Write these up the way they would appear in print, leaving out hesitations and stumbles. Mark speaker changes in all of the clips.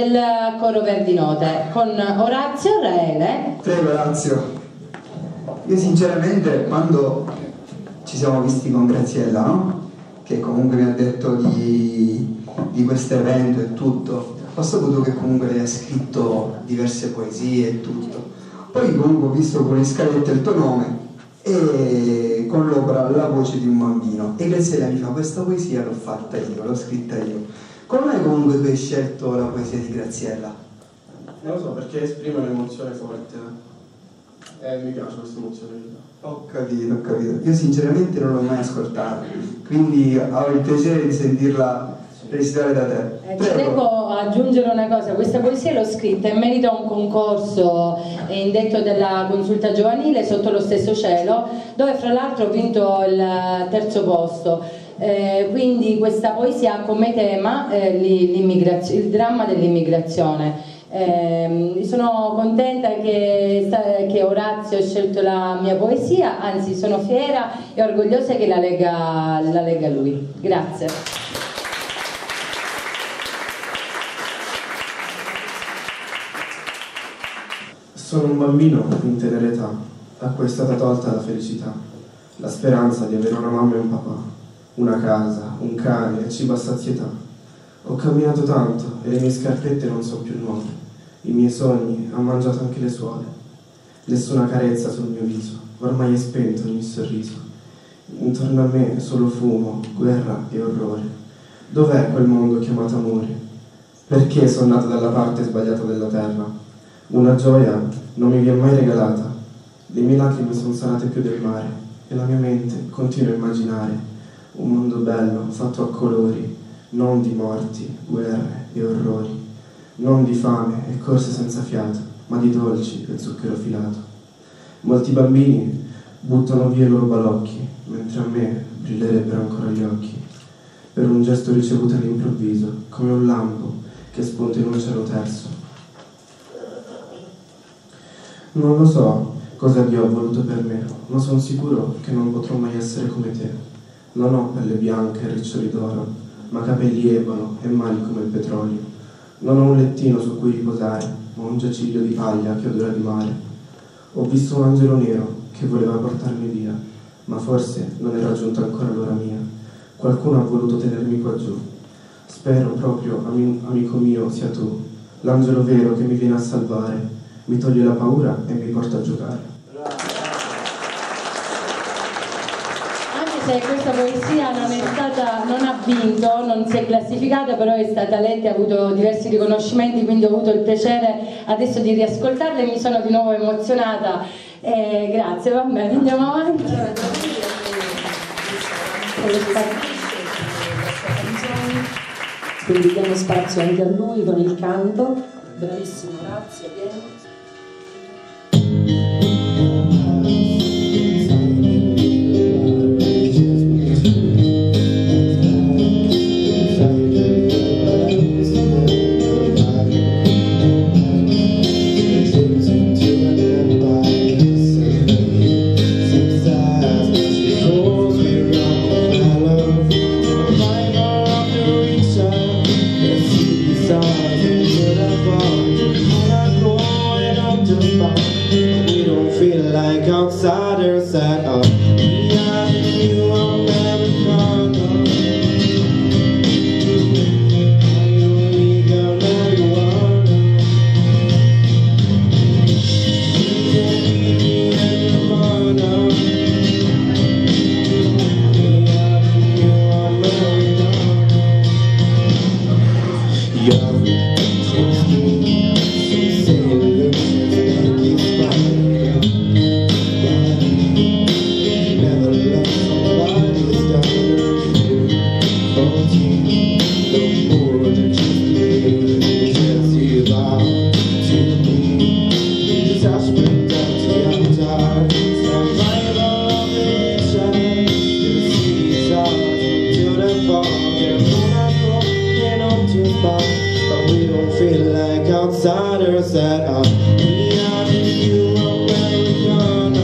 Speaker 1: del coro Verdi Note con Orazio Raele.
Speaker 2: Prego Orazio. Io sinceramente quando ci siamo visti con Graziella, no? Che comunque mi ha detto di questo evento e tutto, ho saputo che comunque lei ha scritto diverse poesie e tutto. Poi comunque ho visto con le scalette il tuo nome e con l'opera La voce di un bambino, e Graziella mi fa: questa poesia l'ho fatta io, l'ho scritta io. Come mai comunque tu hai scelto la poesia di Graziella?
Speaker 3: Non lo so, perché esprime un'emozione forte e mi piace questa emozione.
Speaker 2: Ho capito. Io sinceramente non l'ho mai ascoltata, quindi ho il piacere di sentirla recitare da te.
Speaker 1: Ci devo aggiungere una cosa: questa poesia l'ho scritta in merito a un concorso indetto della consulta giovanile Sotto lo stesso cielo, dove fra l'altro ho vinto il terzo posto. Quindi questa poesia ha come tema il dramma dell'immigrazione. Sono contenta che Orazio ha scelto la mia poesia, anzi sono fiera e orgogliosa che la legga lui. Grazie.
Speaker 3: Sono un bambino in tenera età, a cui è stata tolta la felicità, la speranza di avere una mamma e un papà, una casa, un cane e cibo a sazietà. Ho camminato tanto e le mie scarpette non sono più nuove. I miei sogni han mangiato anche le suole. Nessuna carezza sul mio viso, ormai è spento ogni sorriso. Intorno a me solo fumo, guerra e orrore. Dov'è quel mondo chiamato amore? Perché sono nato dalla parte sbagliata della terra? Una gioia non mi viene mai regalata. Le mie lacrime sono salate più del mare e la mia mente continua a immaginare un mondo bello fatto a colori, non di morti, guerre e orrori. Non di fame e corse senza fiato, ma di dolci e zucchero filato. Molti bambini buttano via i loro balocchi, mentre a me brillerebbero ancora gli occhi, per un gesto ricevuto all'improvviso, come un lampo che spunta in un cielo terso. Non lo so cosa Dio ha voluto per me, ma sono sicuro che non potrò mai essere come te. Non ho pelle bianca e riccioli d'oro, ma capelli ebano e mani come il petrolio. Non ho un lettino su cui riposare, ma un giaciglio di paglia che odora di mare. Ho visto un angelo nero che voleva portarmi via, ma forse non era giunta ancora l'ora mia. Qualcuno ha voluto tenermi qua giù. Spero proprio, amico mio, sia tu, l'angelo vero che mi viene a salvare, mi toglie la paura e mi porta a giocare.
Speaker 1: Se questa poesia non ha vinto, non si è classificata, però è stata letta e ha avuto diversi riconoscimenti, quindi ho avuto il piacere adesso di riascoltarla e mi sono di nuovo emozionata. Grazie, va bene, andiamo avanti.
Speaker 4: Quindi diamo spazio anche a lui con il canto. Bravissimo, grazie, vieni.
Speaker 3: Outsiders at all. You are never wrong. You got everyone. Outsiders at all. You are very wrong.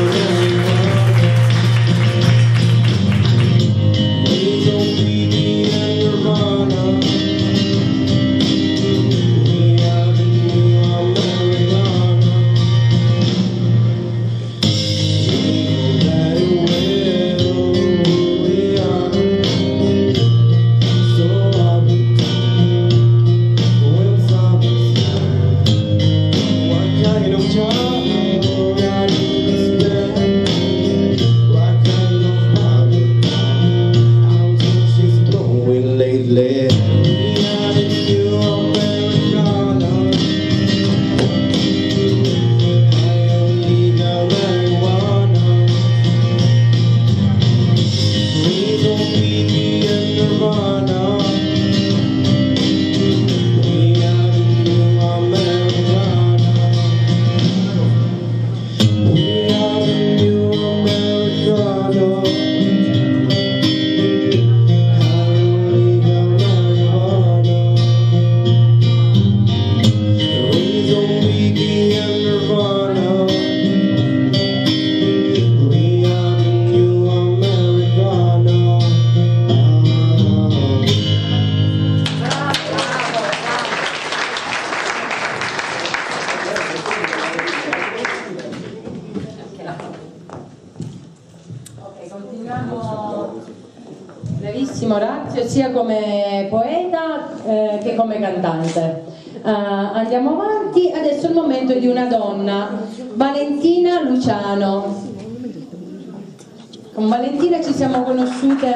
Speaker 3: We don't be
Speaker 1: sia come poeta che come cantante. Andiamo avanti, adesso è il momento di una donna, Valentina Luciano. Con Valentina ci siamo conosciute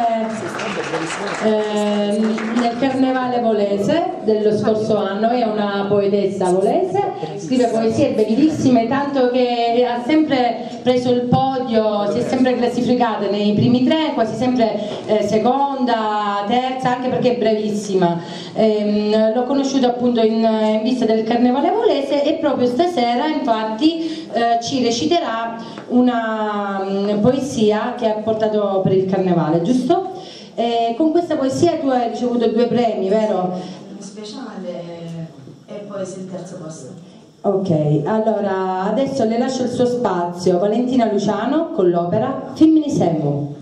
Speaker 1: nel Carnevale Volese dello scorso anno. È una poetessa volese, scrive poesie bellissime, tanto che ha sempre preso il podio, si è sempre classificata nei primi 3, quasi sempre seconda, terza, anche perché è bravissima. L'ho conosciuta appunto in vista del Carnevale Volese e proprio stasera infatti ci reciterà una poesia che ha portato per il Carnevale, giusto? Con questa poesia tu hai ricevuto 2 premi, vero?
Speaker 5: Speciale e poi sei il terzo posto.
Speaker 1: Ok, allora adesso le lascio il suo spazio. Valentina Luciano con l'opera Fimmini Semu.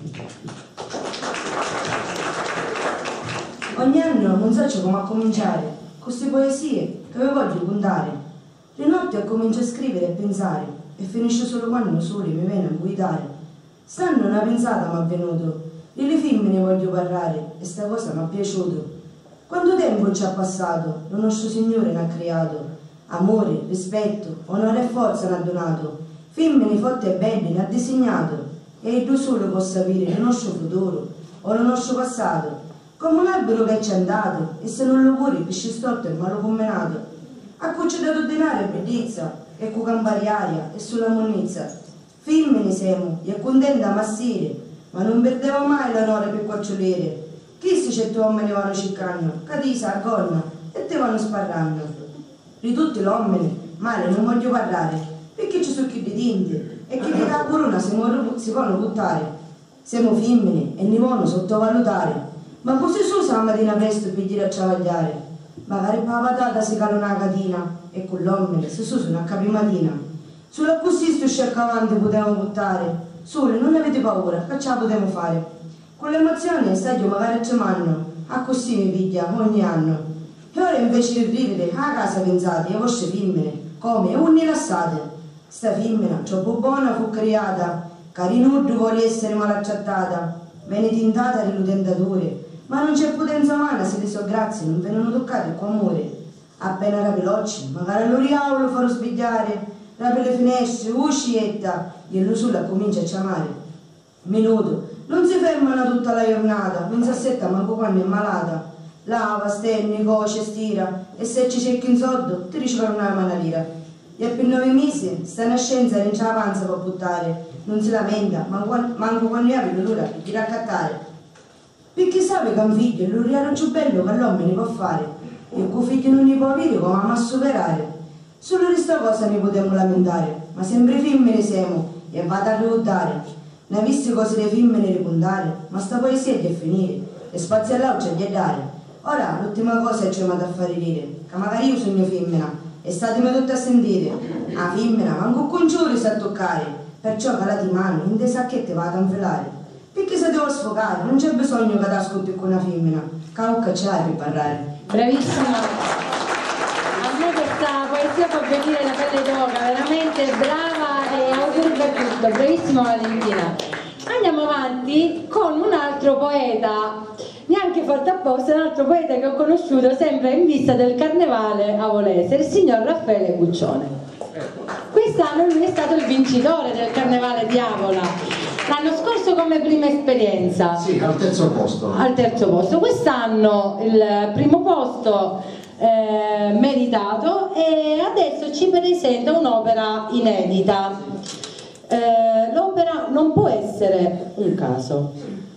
Speaker 5: Ogni anno non so come cominciare con queste poesie che vi voglio puntare. Le notti comincio a scrivere e pensare e finisce solo quando il sole mi viene a guidare. Stanno una pensata mi è venuto, delle femmine voglio parlare e sta cosa mi è piaciuto. Quanto tempo ci ha passato, il nostro Signore ne ha creato, amore, rispetto, onore e forza ne ha donato, femmine forti e belle ne ha disegnato, e il solo può sapere il nostro futuro o il nostro passato, come un albero che ci è andato e se non lo vuoi pesce storto e malo commenato, a cui ci ha dato denaro e bellezza, e cu campare aria e sulla monnezza. Femmine siamo, e contenta massire, ma non perdevo mai l'onore per quacciolere. Chi si certi uomini vanno ciccando, cadisa a gonna e te vanno sparrando. Di tutti gli uomini, male non voglio parlare, perché ci sono chi di tinte e chi di la corona si vanno buttare. Siamo femmine e ne vanno sottovalutare, ma così su la mattina presto per dire a ciavagliare. Magari per la patata si cala una catina e con l'uomo si su una capimatina. Sulla così sto cercavante potevamo buttare. Sole, non avete paura, che ce la potremo fare? Con l'emozione stadio magari ci manno, a così mi piglia ogni anno. E ora invece di ridere, a casa pensate, le vostre femmine, come, unni rilassate. Sta femmina, troppo buona fu creata, carinuddu vuole essere malaccettata, venne tintata dell'utentatore, ma non c'è potenza umana se le sue grazie non vengono toccate con amore. Appena rapelocci, magari l'oriaulo farò spigliare, rape le finestre, uscietta, e lo sulla comincia a chiamare. Minuto, non si fermano tutta la giornata, non si assetta manco quando è malata. Lava, stenni, coce, stira, e se ci cerchi in soldo, ti ricevono una manalira. E per 9 mesi sta una scienza non ce la panza per buttare, non si lamenta, manco quando ha l'ora di raccattare. Perché sa che un figlio è l'uriano più bello che l'uomo ne può fare, e con figlio non ne può avere come ama a superare. Solo di sta cosa ne potremmo lamentare, ma sempre femmine siamo e vado a ricordare. Ne ha visto cose le femmine ricordare, ma sta poesia è di finire, e spazio all'auce di dare. Ora l'ultima cosa è che mi ha da fare dire, che magari io sogno femmina, e statemi tutti a sentire. La femmina manco con giuri sa toccare, perciò calati mano in dei sacchetti vado a infilare. Perché se devo sfogare, non c'è bisogno che t'ascolti con una femmina, che ce l'hai per parlare.
Speaker 1: Bravissima! A me questa poesia fa venire la pelle d'oca, veramente brava e auguri per tutto, bravissima Valentina. Andiamo avanti con un altro poeta, neanche fatto apposta, un altro poeta che ho conosciuto sempre in vista del Carnevale a Volese, il signor Raffaele Guccione. Quest'anno lui è stato il vincitore del Carnevale di Avola, l'anno scorso come prima esperienza.
Speaker 6: Sì, al terzo posto.
Speaker 1: Al terzo posto, quest'anno il primo posto meritato, e adesso ci presenta un'opera inedita. L'opera non può essere un caso.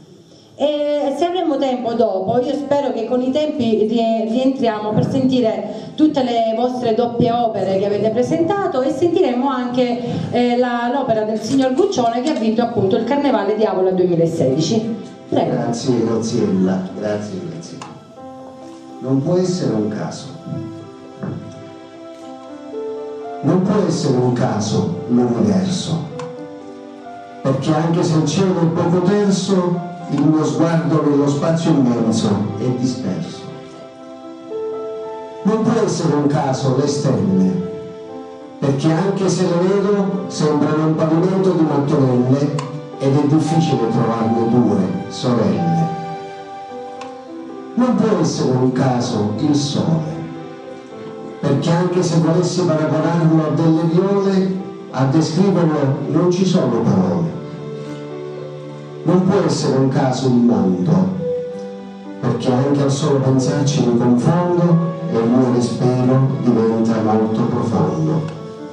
Speaker 1: E se avremo tempo dopo, io spero che con i tempi rientriamo per sentire tutte le vostre doppie opere che avete presentato, e sentiremo anche l'opera del signor Guccione che ha vinto appunto il Carnevale di Avola 2016. Prego.
Speaker 6: Grazie Roziella, grazie. Non può essere un caso. Non può essere un caso l'universo, perché anche se il cielo è poco terso, il mio sguardo nello spazio immenso è disperso. Non può essere un caso le stelle, perché anche se le vedo sembrano un pavimento di mattonelle ed è difficile trovarne 2 sorelle. Non può essere un caso il sole, perché anche se volessi paragonarlo a delle viole, a descriverlo non ci sono parole. Non può essere un caso il mondo, perché anche al solo pensarci mi confondo e il mio respiro diventa molto profondo.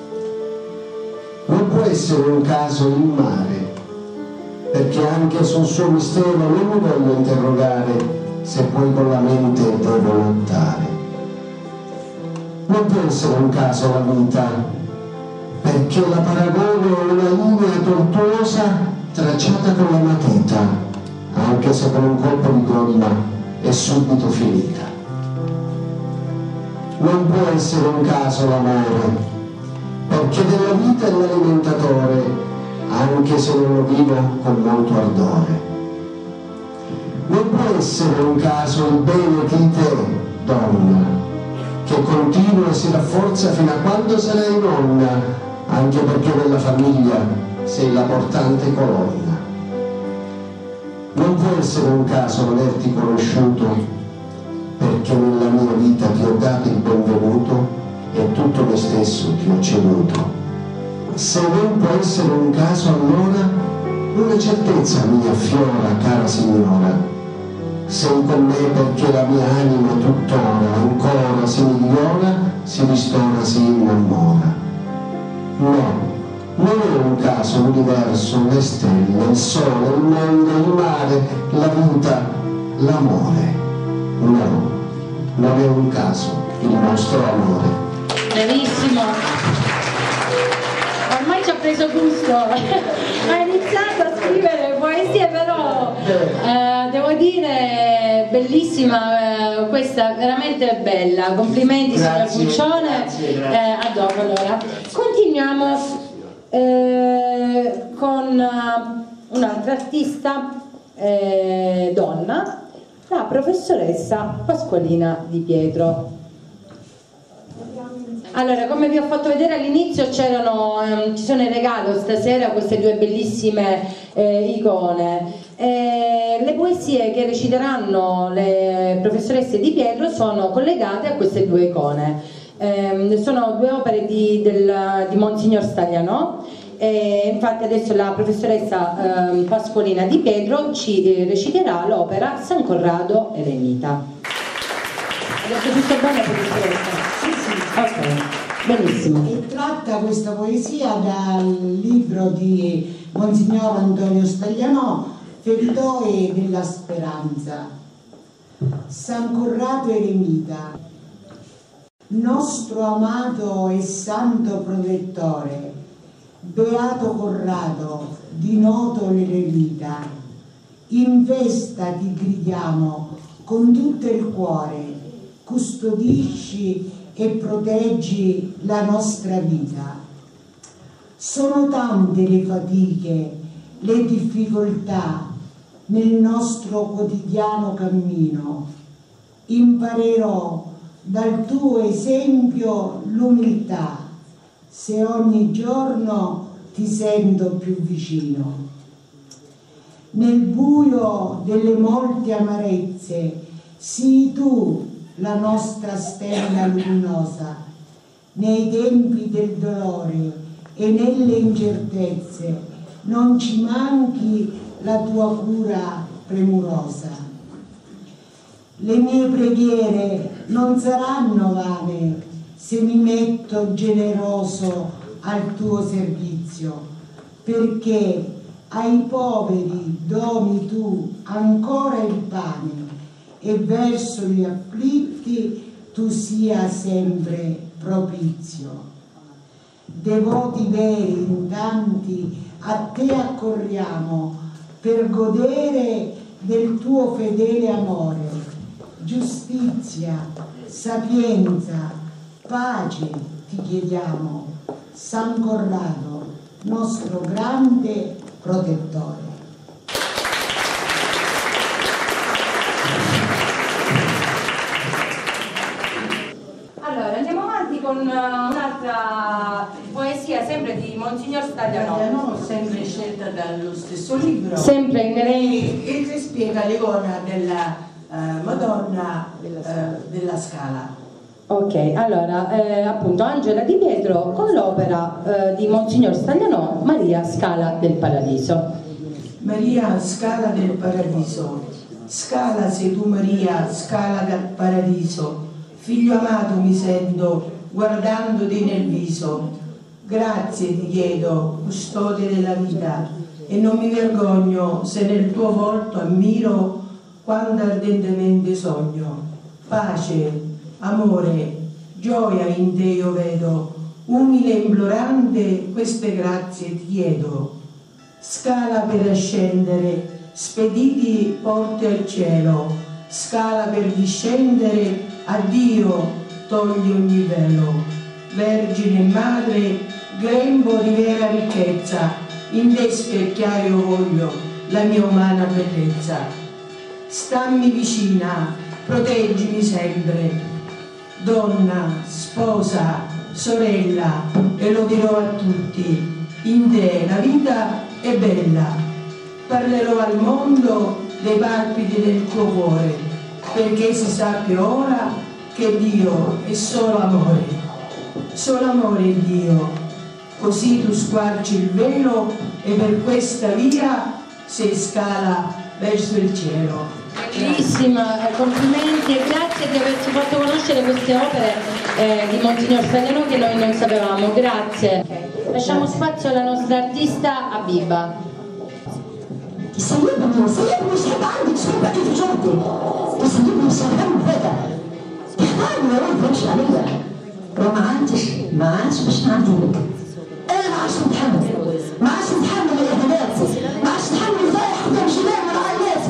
Speaker 6: Non può essere un caso il mare, perché anche sul suo mistero non mi voglio interrogare se poi con la mente devo lottare. Non può essere un caso la vita, perché la paragono a una linea tortuosa tracciata con la matita, anche se con un colpo di gomma è subito finita. Non può essere un caso l'amore, perché della vita è l'alimentatore, anche se non lo vivo con molto ardore. Non può essere un caso il bene di te, donna, che continua e si rafforza fino a quando sarai nonna, anche perché nella famiglia sei la portante colonna. Non può essere un caso averti conosciuto, perché nella mia vita ti ho dato il benvenuto e tutto me stesso ti ho ceduto. Se non può essere un caso allora, una certezza mi affiora, cara signora. Sei con me perché la mia anima tuttora ancora si migliora, si ristora, si innamora. No, non è un caso l'universo, le stelle, il sole, il mondo, il mare, la vita, l'amore. No, non è un caso il nostro amore.
Speaker 1: Bravissimo! Ormai ci ha preso gusto, ha iniziato a scrivere poesie, però devo dire bellissima, questa veramente bella, complimenti signor Puccione. A dopo allora. Continuiamo con un'altra artista donna, la professoressa Pasqualina Di Pietro. Allora, come vi ho fatto vedere all'inizio, ci sono in regalo stasera queste due bellissime icone. Le poesie che reciteranno le professoresse Di Pietro sono collegate a queste due icone. Sono due opere di Monsignor Staglianò. Infatti adesso la professoressa Pasqualina Di Pietro ci reciterà l'opera San Corrado Eremita. Ha detto tutto bene, professoressa? Ok, benissimo.
Speaker 7: È tratta questa poesia dal libro di Monsignor Antonio Staglianò, Feritoie della Speranza. San Corrado Eremita, nostro amato e santo protettore, beato Corrado, di noto l'eremita, in festa ti gridiamo con tutto il cuore, custodisci e proteggi la nostra vita. Sono tante le fatiche, le difficoltà nel nostro quotidiano cammino. Imparerò dal tuo esempio l'umiltà, se ogni giorno ti sento più vicino. Nel buio delle molte amarezze, sii tu la nostra stella luminosa, nei tempi del dolore e nelle incertezze, non ci manchi la tua cura premurosa. Le mie preghiere non saranno vane se mi metto generoso al tuo servizio, perché ai poveri doni tu ancora il pane e verso gli afflitti tu sia sempre propizio. Devoti veri in tanti a te accorriamo per godere del tuo fedele amore. Giustizia, sapienza, pace ti chiediamo, San Corrado, nostro grande protettore.
Speaker 1: Allora, andiamo avanti con un'altra poesia, sempre di Monsignor Staglianò.
Speaker 7: Sempre scelta dallo stesso libro.
Speaker 1: Sempre inerente.
Speaker 7: E che spiega l'icona
Speaker 8: Madonna della Scala.
Speaker 1: Ok, allora appunto Angela Di Pietro con l'opera di Monsignor Staglianò, Maria Scala del Paradiso.
Speaker 8: Maria Scala del Paradiso, scala sei tu Maria, scala del Paradiso, figlio amato mi sento guardandoti nel viso, grazie ti chiedo, custode della vita, e non mi vergogno se nel tuo volto ammiro quando ardentemente sogno, pace, amore, gioia in te io vedo, umile e implorante queste grazie ti chiedo. Scala per ascendere, spediti porte al cielo, scala per discendere, a Dio togli ogni velo. Vergine e madre, grembo di vera ricchezza, in te specchiare io voglio la mia umana bellezza. Stammi vicina, proteggimi sempre, donna, sposa, sorella, e lo dirò a tutti, in te la vita è bella, parlerò al mondo dei palpiti del tuo cuore, perché si sappia ora che Dio è solo amore è Dio, così tu squarci il velo e per questa via sei scala verso il cielo.
Speaker 1: Bellissima, complimenti e grazie di averci fatto conoscere queste opere di Monsignor Staglianò che noi non sapevamo, grazie. Lasciamo spazio alla nostra artista Abiba.
Speaker 9: سيبني مش هيبقى عندك صوبة في جهدي وسيبني مش هفهم كده تختارني يا رب مش عليا لو ما عادش مش هعديلك انا ما عادش متحمل الاهانات ما عادش متحمل ازاي حتى الجيران والعائلات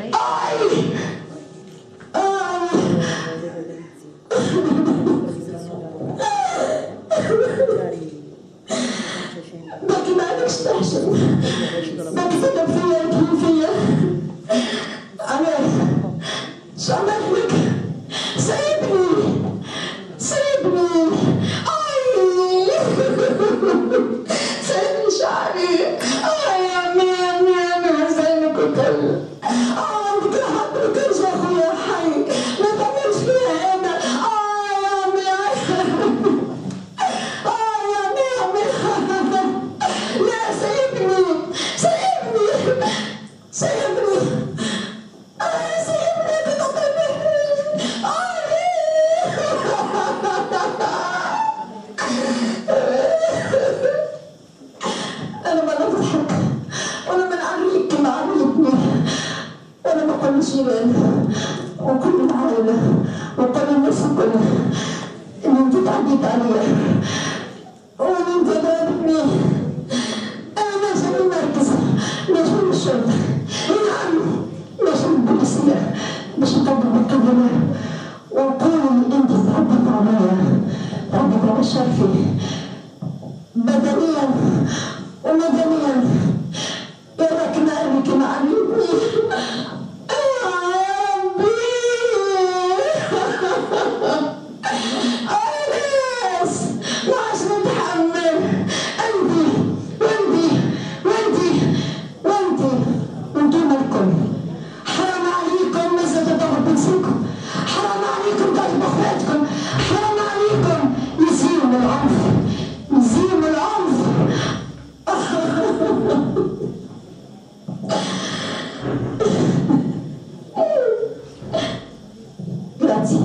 Speaker 9: باقي ما عندكش تحشم باقي تقدر فيا تقول فيا انا شعبت لك سيبني سيبني شعري يا عمي زينك وكل بدي احضر ترجع اخويا حي ما تعملش فيها انا يا عمي يا عمي لا سيبني أنا ما بضحك وأنا بنعريك كما عريتني وأنا بقول الجيران وكل العائلة وكل الناس الكل إن أنت تعديت عليا وإن أنت ضربتني أنا ماشي من المركز ماشي من الشرطة نعم ماشي من البوليسية باش نقدم القضية ونقول أنت تعديت عليا تعديت على شرفي بدنيا ومدنيا يراك نعرفك معلمني يا ربي ناس ما عادش نتحمل وانتم الكل حرام عليكم مازال تضرب بنسيكم حرام عليكم تضربوا اخواتكم حرام عليكم يزيدوا من العنف Grazie.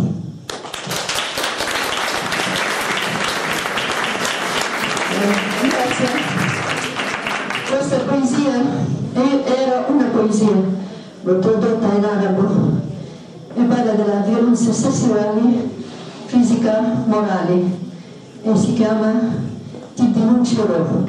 Speaker 9: Grazie. Questa poesia era una poesia, l'ho tradotta in arabo e parla della violenza sessuale, fisica, morale e si chiama Ti denuncerò.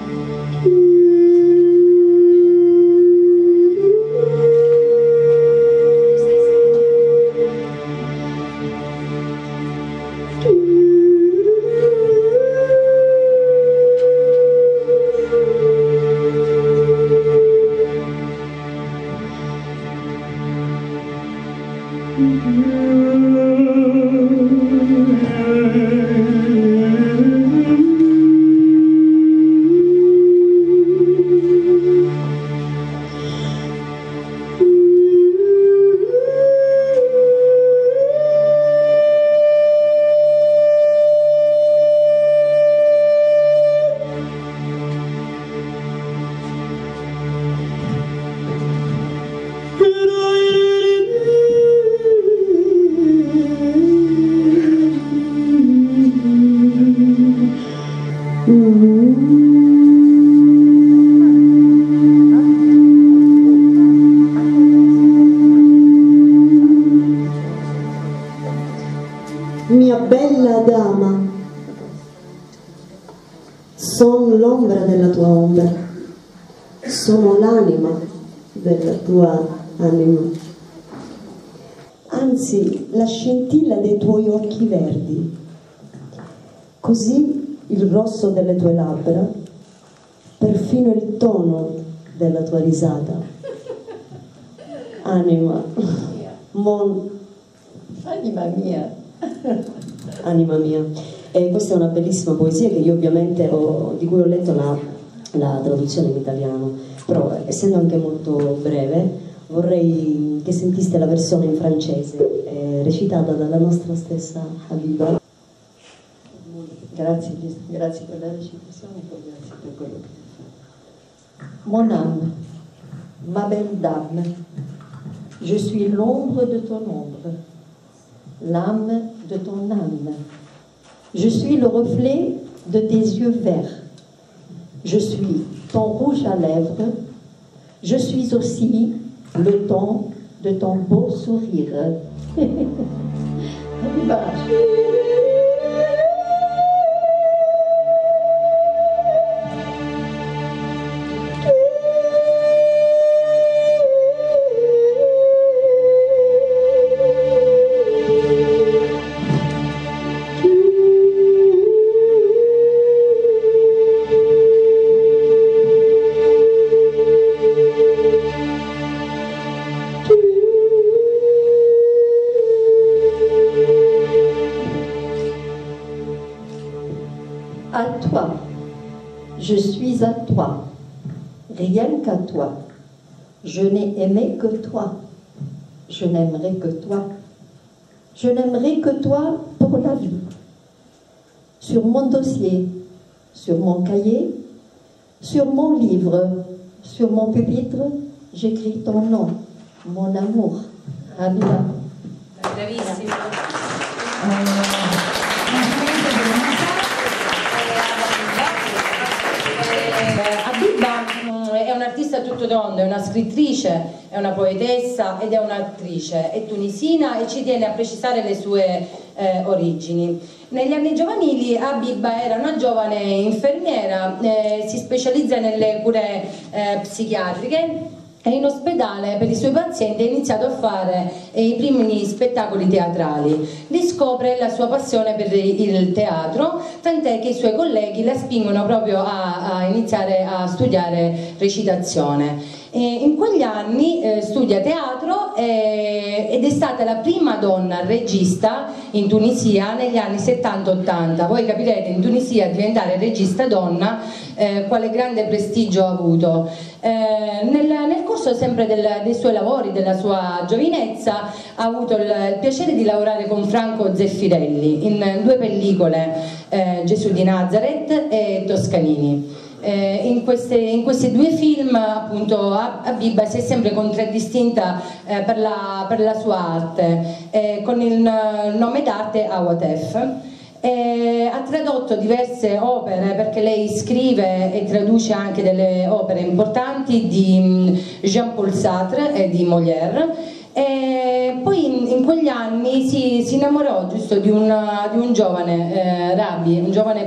Speaker 4: mia bella dama, sono l'ombra della tua ombra, sono l'anima della tua anima, anzi la scintilla dei tuoi occhi verdi, così il rosso delle tue labbra, perfino il tono della tua risata. Anima, anima mia. Anima mia. E questa è una bellissima poesia che io ovviamente di cui ho letto la traduzione in italiano, però essendo anche molto breve vorrei che sentiste la versione in francese recitata dalla nostra stessa Habiba. Grazie per la recitazione e grazie per quello che hai fatto. Mon âme, ma belle dame, je suis l'ombre de ton ombre, l'âme de ton âme. Je suis le reflet de tes yeux verts. Je suis ton rouge à lèvres. Je suis aussi le ton de ton beau sourire. Je suis à toi, rien qu'à toi. Je n'ai aimé que toi. Je n'aimerai que toi. Je n'aimerai que toi pour la vie. Sur mon dossier, sur mon cahier, sur mon livre, sur mon pupitre, j'écris ton nom, mon amour, Habiba.
Speaker 1: Bravissima. Habiba è un'artista a tutto tondo, è una scrittrice, è una poetessa ed è un'attrice, è tunisina e ci tiene a precisare le sue origini. Negli anni giovanili Habiba era una giovane infermiera, si specializza nelle cure psichiatriche e in ospedale per i suoi pazienti ha iniziato a fare i primi spettacoli teatrali. Riscopre la sua passione per il teatro, tant'è che i suoi colleghi la spingono proprio a iniziare a studiare recitazione. In quegli anni studia teatro ed è stata la prima donna regista in Tunisia negli anni 70-80. Voi capirete in Tunisia diventare regista donna quale grande prestigio ha avuto. Nel corso sempre dei suoi lavori, della sua giovinezza, ha avuto il piacere di lavorare con Franco Zeffirelli in due pellicole, Gesù di Nazareth e Toscanini. In questi due film appunto Habiba si è sempre contraddistinta per la sua arte, con il nome d'arte Awatef. Ha tradotto diverse opere perché lei scrive e traduce anche delle opere importanti di Jean-Paul Sartre e di Molière. E poi in quegli anni si innamorò giusto di un giovane Rabbi, un giovane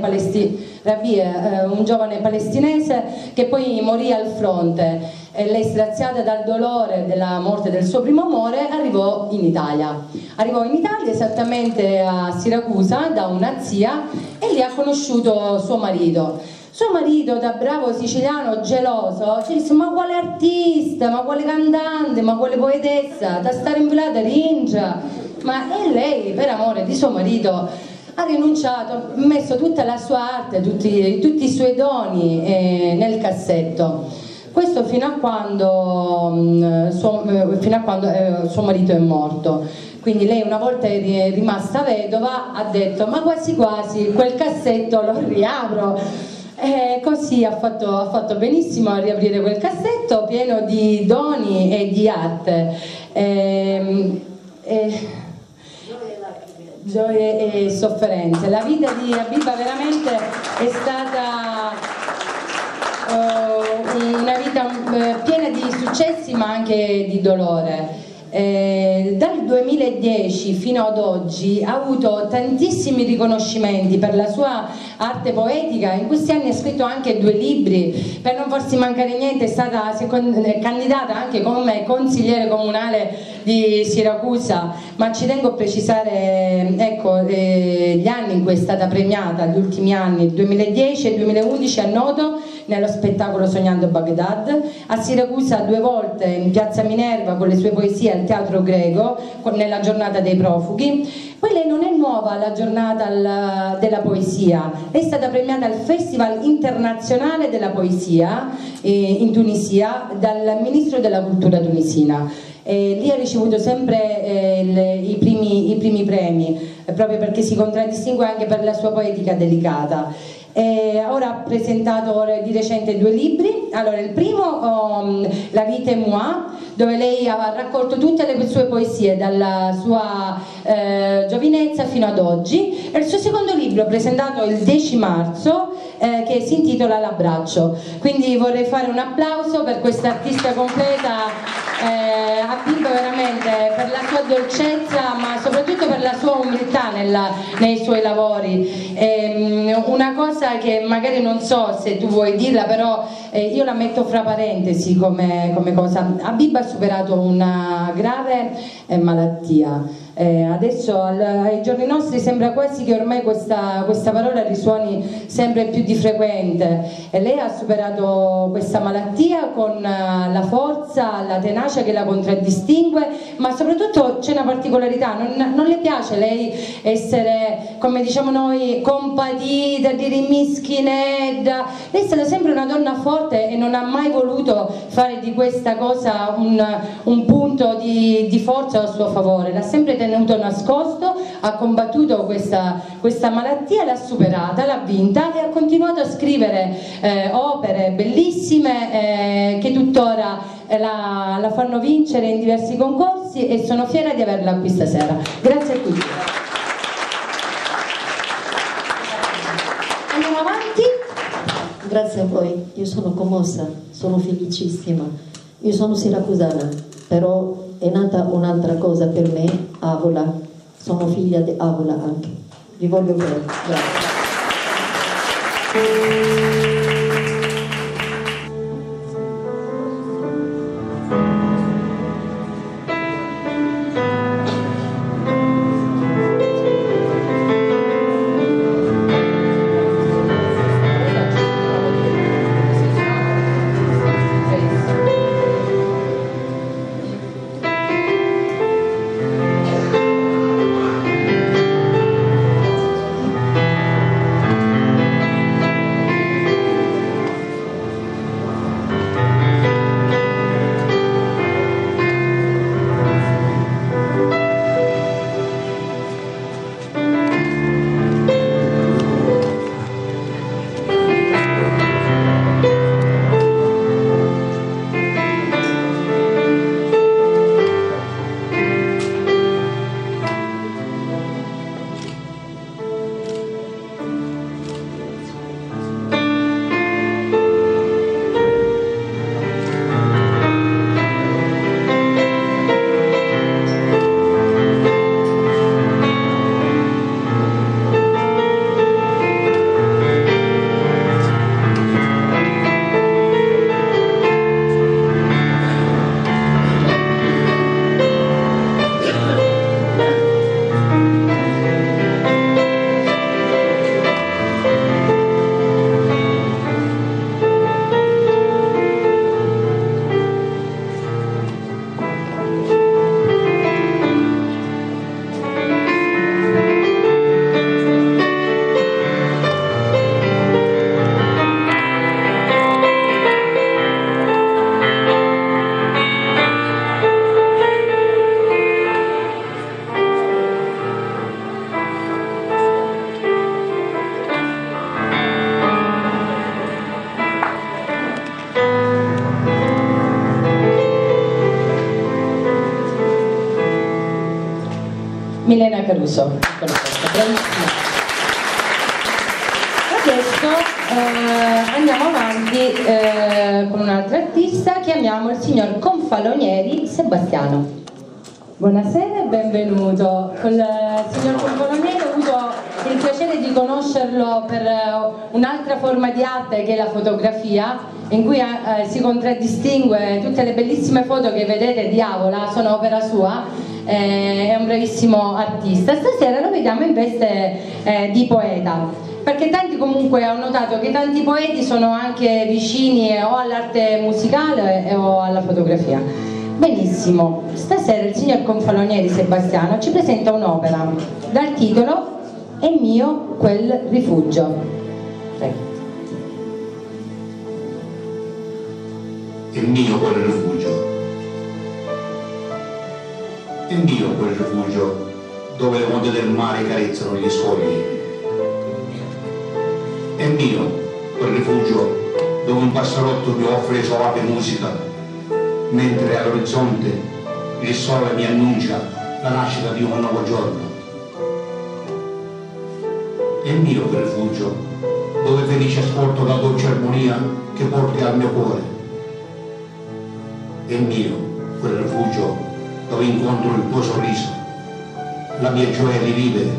Speaker 1: palestinese che poi morì al fronte. E lei, straziata dal dolore della morte del suo primo amore, arrivò in Italia esattamente a Siracusa da una zia, e lì ha conosciuto suo marito. Suo marito, da bravo siciliano geloso, ci disse: ma quale artista, ma quale cantante, ma quale poetessa, da stare infilata rincia. E lei, per amore di suo marito, ha rinunciato, ha messo tutta la sua arte, tutti i suoi doni nel cassetto. Questo fino a quando suo marito è morto. Quindi lei, una volta rimasta vedova, ha detto: ma quasi quasi quel cassetto lo riapro. E così ha fatto benissimo a riaprire quel cassetto pieno di doni e di arte. Gioie e sofferenze. La vita di Habiba veramente è stata una vita piena di successi ma anche di dolore. Dal 2010 fino ad oggi ha avuto tantissimi riconoscimenti per la sua arte poetica. In questi anni ha scritto anche 2 libri. Per non farsi mancare niente è stata candidata anche come consigliere comunale di Siracusa, ma ci tengo a precisare, ecco, gli anni in cui è stata premiata, gli ultimi anni, il 2010 e il 2011 a Noto nello spettacolo Sognando Baghdad, a Siracusa 2 volte in Piazza Minerva con le sue poesie al Teatro Greco nella giornata dei profughi. Poi lei non è nuova alla giornata della poesia, lei è stata premiata al Festival Internazionale della Poesia in Tunisia dal Ministro della Cultura tunisina. Lì ha ricevuto sempre i primi premi, proprio perché si contraddistingue anche per la sua poetica delicata. Ora ha presentato di recente 2 libri. Allora, il primo, La vita è moi, dove lei ha raccolto tutte le sue poesie dalla sua giovinezza fino ad oggi, e il suo secondo libro presentato il 10 marzo che si intitola L'abbraccio. Quindi vorrei fare un applauso per questa artista completa, a Bibba, veramente per la sua dolcezza, ma soprattutto per la sua umiltà nei suoi lavori. Una cosa che magari non so se tu vuoi dirla, però io la metto fra parentesi come cosa. Bibba ha superato una grave malattia. Adesso ai giorni nostri sembra quasi che ormai questa parola risuoni sempre più di frequente, e lei ha superato questa malattia con la forza, la tenacia che la contraddistingue, ma soprattutto c'è una particolarità: non le piace lei essere, come diciamo noi, compatita, dire mischinedda. Lei è stata sempre una donna forte e non ha mai voluto fare di questa cosa un punto di forza a suo favore, l'ha sempre tenuto nascosto, ha combattuto questa malattia, l'ha superata, l'ha vinta e ha continuato a scrivere opere bellissime che tuttora la fanno vincere in diversi concorsi, e sono fiera di averla qui stasera. Grazie a tutti. Andiamo avanti.
Speaker 4: Grazie a voi, io sono commossa, sono felicissima. Io sono siracusana, però è nata un'altra cosa per me, Avola. Sono figlia di Avola anche. Vi voglio bene. Grazie.
Speaker 1: Milena Caruso. Adesso andiamo avanti con un altro artista, chiamiamo il signor Confalonieri Sebastiano. Buonasera e benvenuto. Con il signor Confalonieri ho avuto il piacere di conoscerlo per un'altra forma di arte che è la fotografia, in cui si contraddistingue. Tutte le bellissime foto che vedete di Avola sono opera sua, è un bravissimo artista. Stasera lo vediamo in veste di poeta, perché tanti, comunque ho notato che tanti poeti sono anche vicini o all'arte musicale o alla fotografia. Benissimo, stasera il signor Confalonieri Sebastiano ci presenta un'opera dal titolo È mio quel rifugio. Prego.
Speaker 10: È mio quel rifugio. È mio quel rifugio dove le onde del mare carezzano gli scogli. È mio quel rifugio dove un passerotto mi offre soave musica, mentre all'orizzonte il sole mi annuncia la nascita di un nuovo giorno. È mio quel rifugio dove felice ascolto la dolce armonia che porti al mio cuore. È mio quel rifugio dove incontro il tuo sorriso, la mia gioia di vivere.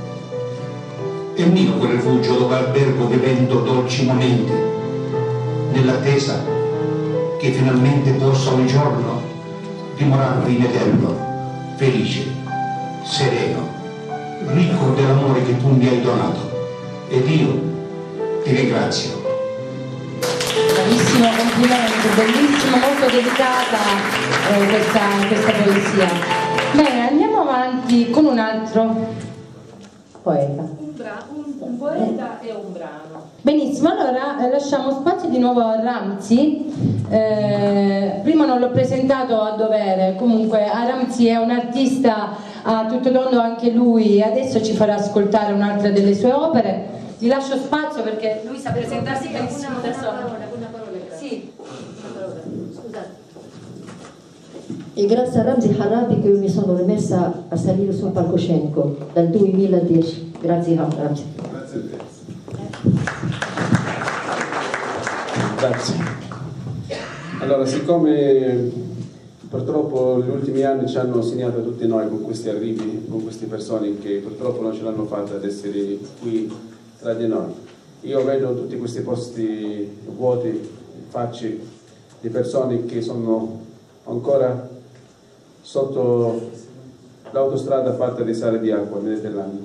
Speaker 10: È mio quel rifugio dove albergo vivendo dolci momenti, nell'attesa che finalmente possa un giorno dimorare in eterno, felice, sereno, ricco dell'amore che tu mi hai donato, ed io ti ringrazio.
Speaker 1: Bravissimo, complimenti, bellissimo, molto delicata questa poesia. Bene, andiamo avanti con un altro poeta.
Speaker 11: Un poeta e un brano.
Speaker 1: Benissimo, allora lasciamo spazio di nuovo a Ramzi. Prima non l'ho presentato a dovere, comunque Ramzi è un artista a tutto tondo anche lui, adesso ci farà ascoltare un'altra delle sue opere. Gli lascio spazio perché lui sa presentarsi benissimo da solo. Sì.
Speaker 4: Scusate. E grazie a Ramzi Harabi che io mi sono rimessa a salire sul palcoscenico dal 2010. Grazie Ramzi.
Speaker 3: Grazie a te. Grazie. Allora, siccome purtroppo gli ultimi anni ci hanno segnato a tutti noi con questi arrivi, con queste persone che purtroppo non ce l'hanno fatta ad essere qui tra di noi, io vedo tutti questi posti vuoti, facce di persone che sono ancora sotto l'autostrada fatta di sale di acqua nel Mediterraneo.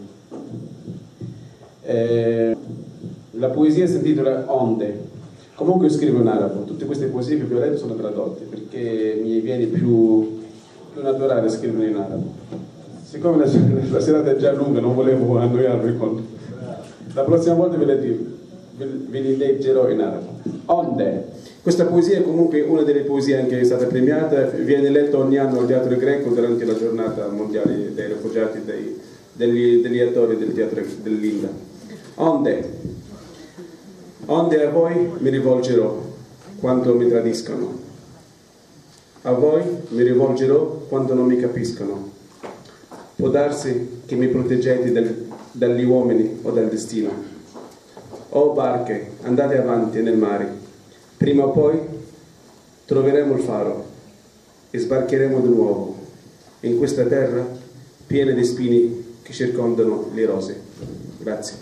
Speaker 3: La poesia si intitola Onde. Comunque io scrivo in arabo, tutte queste poesie che vi ho letto sono tradotte perché mi viene più naturale scrivere in arabo. Siccome la serata è già lunga non volevo annoiarvi con... La prossima volta ve li leggerò in arabo. Onde. Questa poesia è comunque una delle poesie anche che è stata premiata, viene letta ogni anno al Teatro Greco durante la giornata mondiale dei rifugiati, degli attori del teatro dell'India. Onde. Onde a voi mi rivolgerò quando mi tradiscono, a voi mi rivolgerò quando non mi capiscono. Può darsi che mi proteggete dagli uomini o dal destino. O barche, andate avanti nel mare, prima o poi troveremo il faro e sbarcheremo di nuovo in questa terra piena di spini che circondano le rose. Grazie.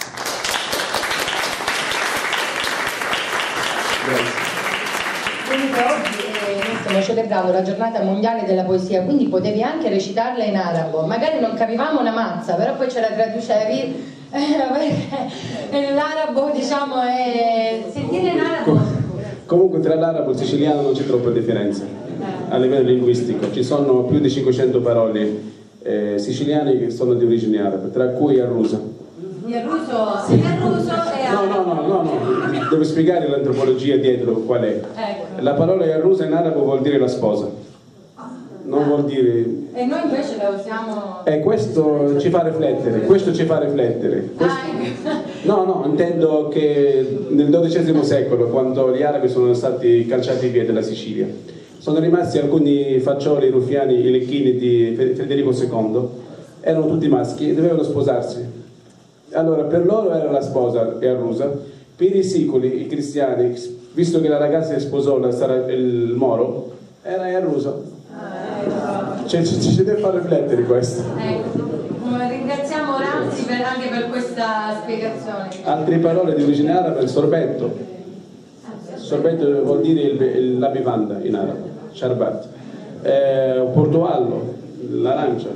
Speaker 1: Comunque oggi noi stiamo celebrando la giornata mondiale della poesia, quindi potevi anche recitarla in arabo, magari non capivamo una mazza, però poi ce la traducevi perché l'arabo diciamo è... sentire in arabo...
Speaker 3: Comunque tra l'arabo e il siciliano non c'è troppa differenza a livello linguistico, ci sono più di 500 parole siciliane che sono di origine araba, tra cui Yarrusa.
Speaker 1: Yarruso è
Speaker 3: No, devo spiegare l'antropologia dietro qual è.
Speaker 1: Ecco.
Speaker 3: La parola Yarrusa in arabo vuol dire la sposa, non vuol dire...
Speaker 1: E noi invece la usiamo...
Speaker 3: questo ci fa riflettere, questo... No, intendo che nel XII secolo, quando gli arabi sono stati cacciati via dalla Sicilia, sono rimasti alcuni faccioli ruffiani, i lecchini di Federico II, erano tutti maschi e dovevano sposarsi. Allora per loro era la sposa Yarrusa, per i siculi, i cristiani, visto che la ragazza che sposò il Moro, era Yarrusa.
Speaker 12: ci deve far riflettere questo.
Speaker 1: Ringraziamo Ramzi anche per questa spiegazione.
Speaker 12: Altre parole di origine araba, il sorbetto. Sorbetto vuol dire la bevanda in arabo, sharbat. Portoallo, l'arancia.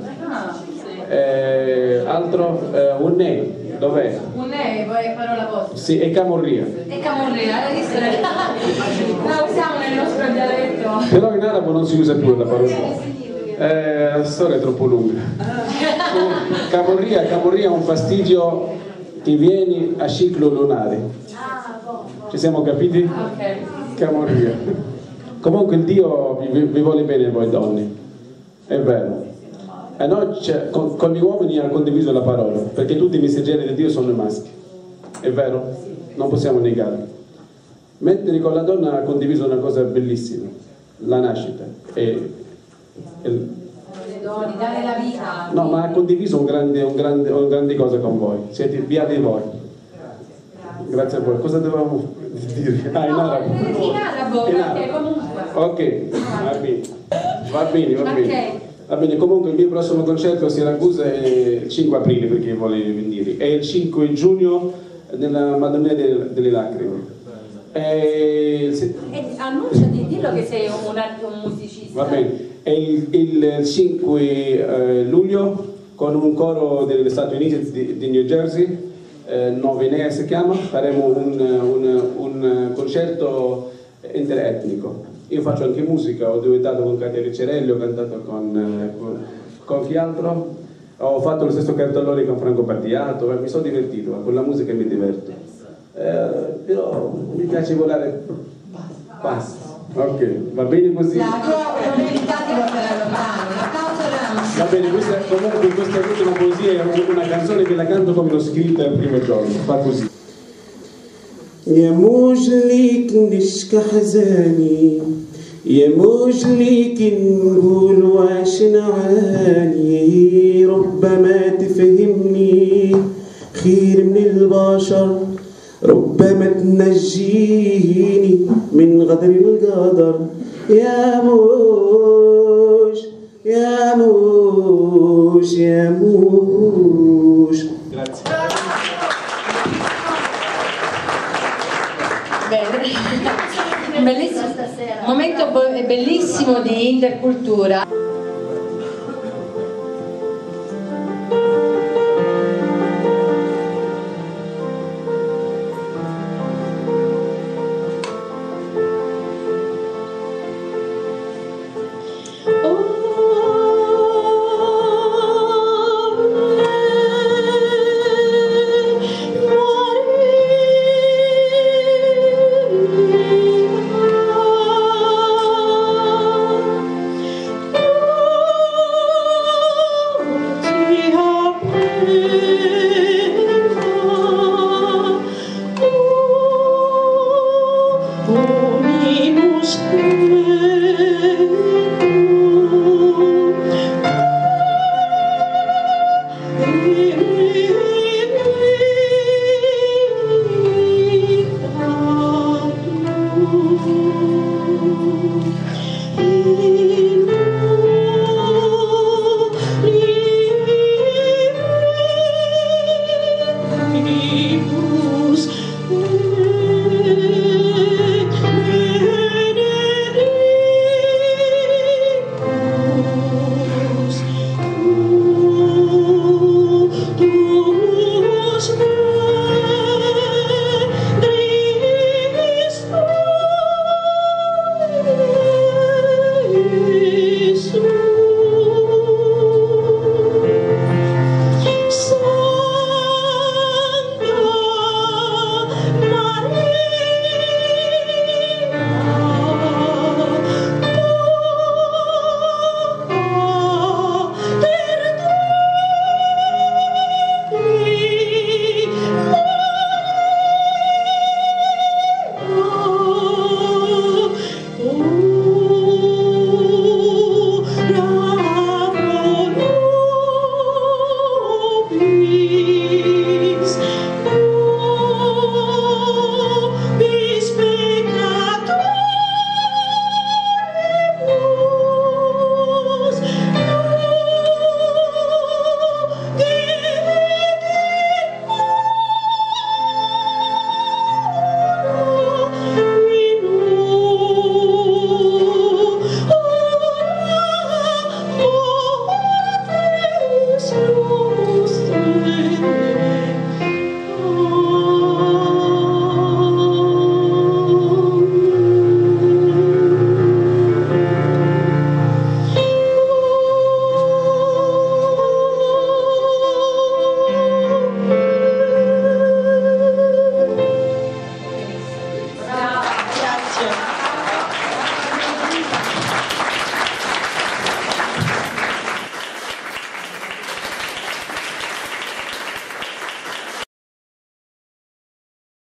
Speaker 12: Altro, unnè, dov'è?
Speaker 1: Unnè, poi parola vostra.
Speaker 12: Sì, e camorria.
Speaker 1: E camorria, hai visto? La usiamo nel nostro dialetto.
Speaker 12: Però in arabo non si usa più la parola. La storia è troppo lunga. Camorria è un fastidio che viene a ciclo lunare. Ci siamo capiti?
Speaker 1: Ok.
Speaker 12: Camorria. Comunque il Dio vi vuole bene voi donne, è vero. E noi con gli uomini ha condiviso la parola, perché tutti i messaggeri di Dio sono maschi, è vero? Non possiamo negarlo. Mentre con la donna ha condiviso una cosa bellissima, la nascita.
Speaker 1: Dare la vita.
Speaker 12: No, ma ha condiviso un grande cosa con voi. Siete beati voi. Grazie a voi. Cosa dovevamo dire? In arabo.
Speaker 1: In arabo, perché comunque.
Speaker 12: Ok, va bene.
Speaker 1: Ok.
Speaker 12: Va bene, comunque il mio prossimo concerto a Siracusa è il 5 aprile, perché vuole venire. È il 5 giugno nella Madonna delle Lacrime.
Speaker 1: Annunciati, dillo che sei un musicista.
Speaker 12: Va bene. È il 5 luglio con un coro degli Stati Uniti di New Jersey, Novenea si chiama, faremo un concerto interetnico. Io faccio anche musica, ho duettato con Katia Ricciarelli, ho cantato con chi altro? Ho fatto lo stesso cartellone con Franco Battiato, mi sono divertito, con la musica mi diverto. Però mi piace volare. Basta. Ok, va bene così?
Speaker 1: La tua probabilità ti porterà lontano. Un applauso a Ramzi.
Speaker 12: Va bene, questa ultima poesia è una canzone che la canto come l'ho scritta il primo giorno, fa così.
Speaker 3: يا موج ليك نشكى حزاني يا موج ليك نقول واش نعاني ربما تفهمني خير من البشر ربما تنجيني من غدر القدر يا موج يا موج يا موج.
Speaker 12: Grazie.
Speaker 1: Bellissimo, momento bellissimo di intercultura.